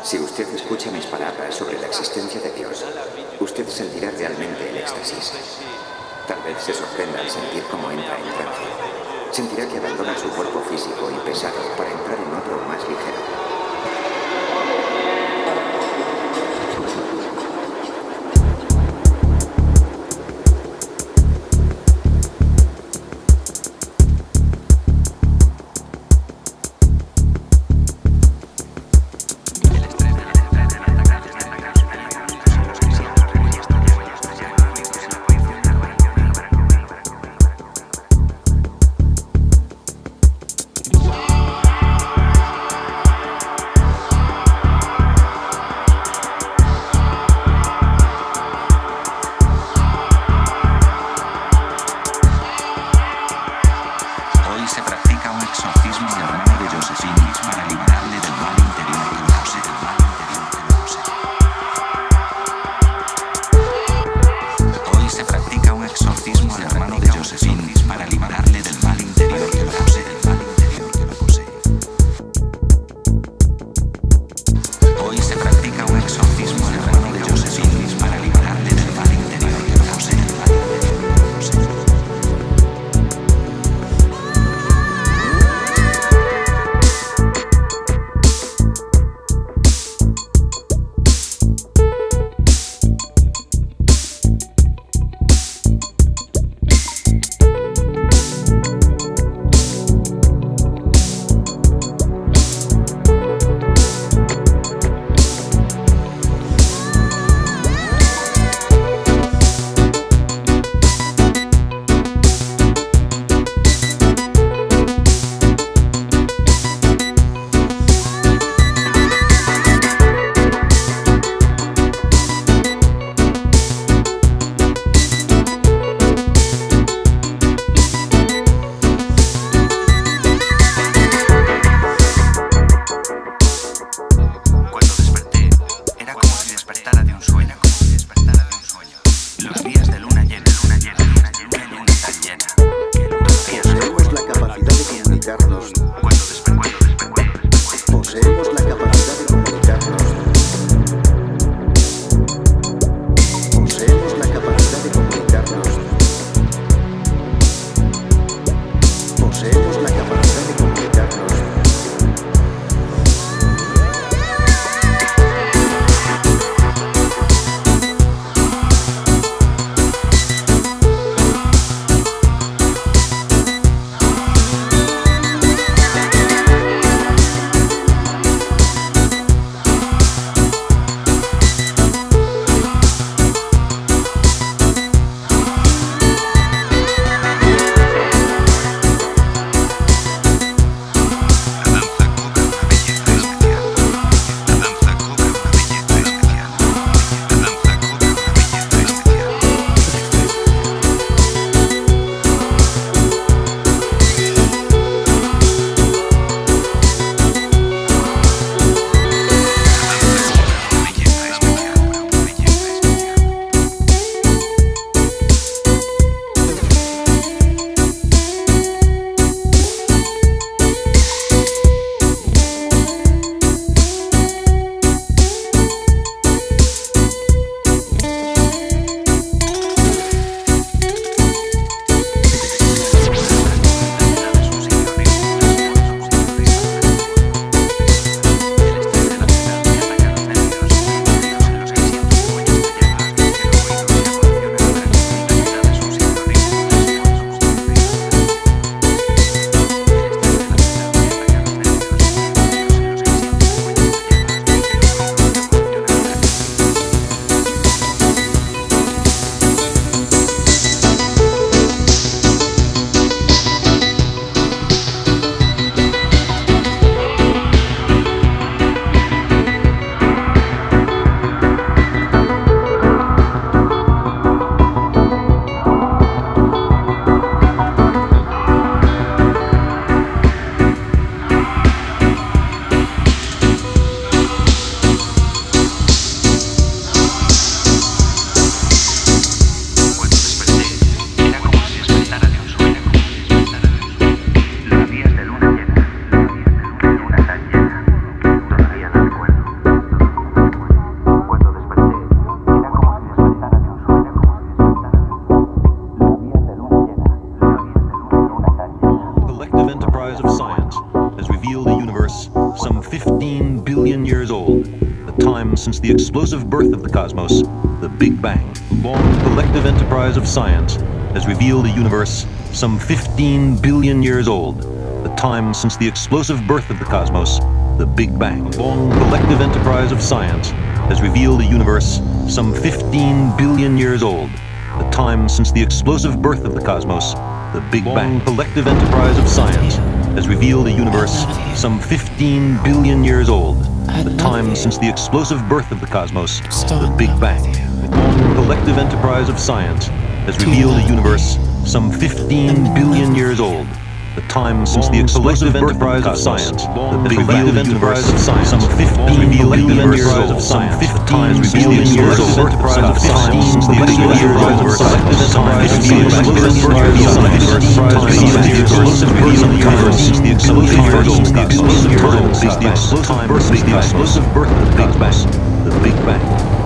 Si usted escucha mis palabras sobre la existencia de Dios, usted sentirá realmente el éxtasis. Tal vez se sorprenda al sentir cómo entra en trance. Sentirá que abandona su cuerpo físico y pesado para entrar en otro más ligero. enterprise of science has revealed a universe some 15 billion years old, the time since the explosive birth of the cosmos, the Big Bang. The long collective enterprise of science has revealed a universe some 15 billion years old, the time since the explosive birth of the cosmos, the Big Bang. The long collective enterprise of science has revealed a universe some 15 billion years old, the time since the explosive birth of the cosmos, the Big Bang. Collective enterprise of science has revealed a universe some 15 billion years old, the time since the explosive birth of the cosmos, the Big Bang. Long collective enterprise of science has revealed a universe some 15 billion years old, the time since the explosive enterprise of science, the Big Bang. Enterprise of science, some 15 billion years old, some 15 billion years old, enterprise of science, since the explosive enterprise of science, since the explosive birth of the explosive birth of the Big Bang, the Big Bang.